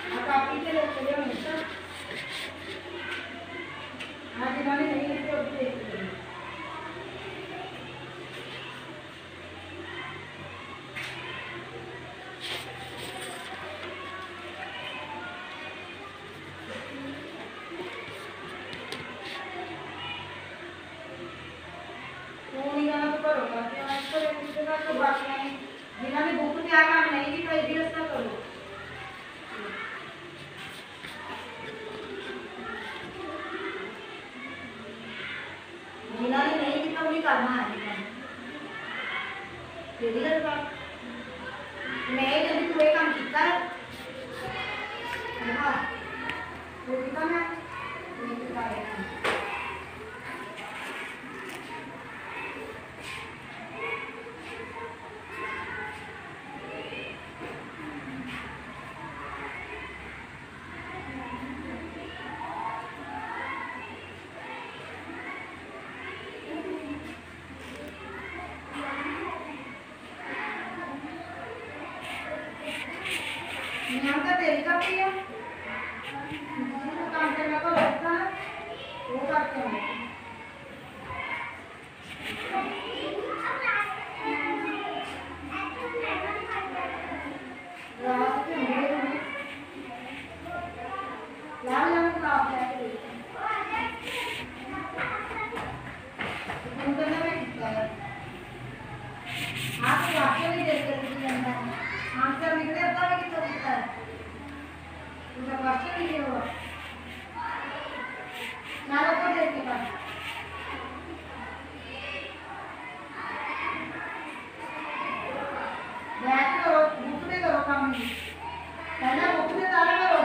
आप कापी के लेके चले हमेशा। हाँ जिन्होंने नहीं लिखे वो भी देख लीजिए। जिन्होंने बुक तैयार नहीं भी कोई भी उसका करो। जिन्होंने नहीं भी तो नहीं करना है मैं जब कोई काम किया हाँ वो कितना मैं यहाँ का तेल का भी है काम करने को लगता है वो करते हैं रात के अंधेरे में लाल रंग का आप जाके देखते हैं में कितना है आप वाक्य नहीं देख सकते जनता आंसर निकले तब कितना दिखता है उसका वाक्य नहीं हुआ नारा को देख के पास बैठ करो बुक में करो काम नहीं पहले बुक में तारा करो